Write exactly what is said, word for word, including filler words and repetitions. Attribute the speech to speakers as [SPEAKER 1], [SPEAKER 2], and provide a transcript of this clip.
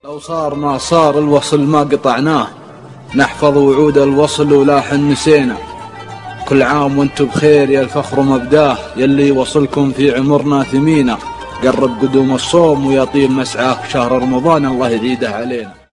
[SPEAKER 1] لو صار ما صار الوصل ما قطعناه، نحفظ وعود الوصل ولا حن نسينا. كل عام وانتم بخير يا الفخر مبداه، يلي وصلكم في عمرنا ثمينا. قرب قدوم الصوم ويطيب مسعاه، شهر رمضان الله يعيده علينا.